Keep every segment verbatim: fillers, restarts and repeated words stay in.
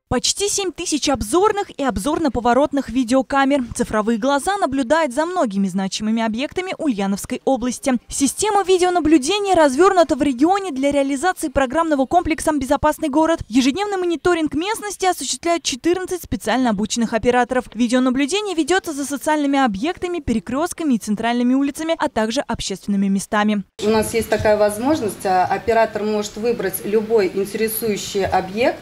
Почти семь тысяч обзорных и обзорно-поворотных видеокамер. Цифровые глаза наблюдают за многими значимыми объектами Ульяновской области. Система видеонаблюдения развернута в регионе для реализации программного комплекса «Безопасный город». Ежедневный мониторинг местности осуществляют четырнадцать специально обученных операторов. Видеонаблюдение ведется за социальными объектами, перекрестками и центральными улицами, а также общественными местами. У нас есть такая возможность. Оператор может выбрать любой интересующий объект.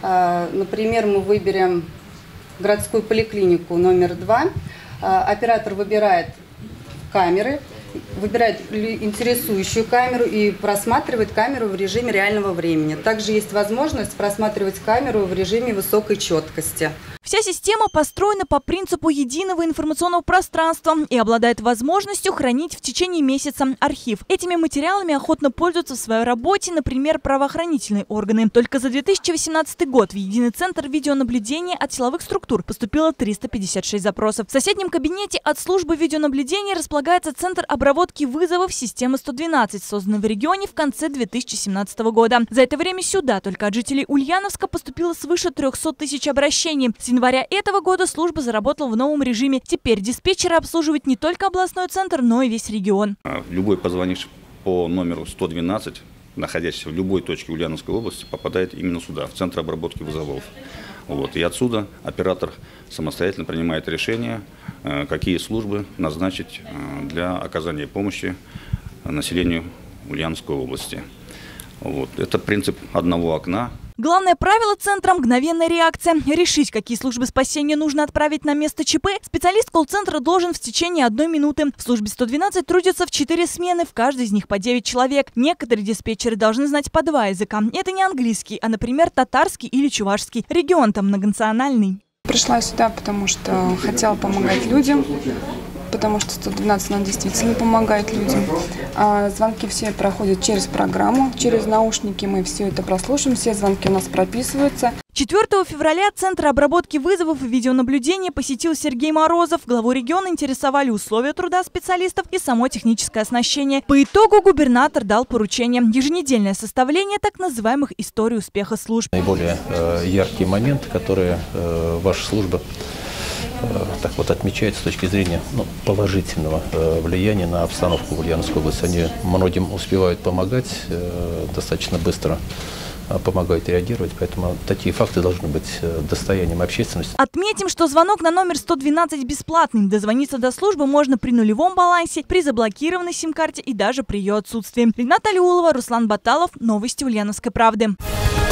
Например, мы выберем городскую поликлинику номер два. Оператор выбирает камеры, выбирает интересующую камеру и просматривает камеру в режиме реального времени. Также есть возможность просматривать камеру в режиме высокой четкости. Вся система построена по принципу единого информационного пространства и обладает возможностью хранить в течение месяца архив. Этими материалами охотно пользуются в своей работе, например, правоохранительные органы. Только за две тысячи восемнадцатый год в единый центр видеонаблюдения от силовых структур поступило триста пятьдесят шесть запросов. В соседнем кабинете от службы видеонаблюдения располагается центр обработки вызовов системы сто двенадцать, созданный в регионе в конце две тысячи семнадцатого года. За это время сюда только от жителей Ульяновска поступило свыше трёхсот тысяч обращений. С января этого года служба заработала в новом режиме. Теперь диспетчеры обслуживают не только областной центр, но и весь регион. Любой позвонивший по номеру сто двенадцать, находящийся в любой точке Ульяновской области, попадает именно сюда, в центр обработки вызовов. Вот. И отсюда оператор самостоятельно принимает решение, какие службы назначить для оказания помощи населению Ульяновской области. Вот. Это принцип одного окна. Главное правило центра – мгновенная реакция. Решить, какие службы спасения нужно отправить на место ЧП, специалист колл-центра должен в течение одной минуты. В службе сто двенадцать трудятся в четыре смены, в каждой из них по девять человек. Некоторые диспетчеры должны знать по два языка. Это не английский, а, например, татарский или чувашский. Регион там многонациональный. Пришла сюда, потому что хотела помогать людям. Потому что сто двенадцать нам действительно помогает людям. А звонки все проходят через программу, через наушники мы все это прослушаем, все звонки у нас прописываются. четвёртого февраля Центр обработки вызовов и видеонаблюдения посетил Сергей Морозов. Главу региона интересовали условия труда специалистов и само техническое оснащение. По итогу губернатор дал поручение: еженедельное составление так называемых историй успеха служб. Наиболее э, яркие моменты, которые э, ваша служба так вот отмечает с точки зрения ну, положительного э, влияния на обстановку в Ульяновской области. Они многим успевают помогать, э, достаточно быстро э, помогают реагировать, поэтому такие факты должны быть э, достоянием общественности. Отметим, что звонок на номер сто двенадцать бесплатный. Дозвониться до службы можно при нулевом балансе, при заблокированной сим-карте и даже при ее отсутствии. Рената Алиулова, Руслан Баталов. Новости Ульяновской правды.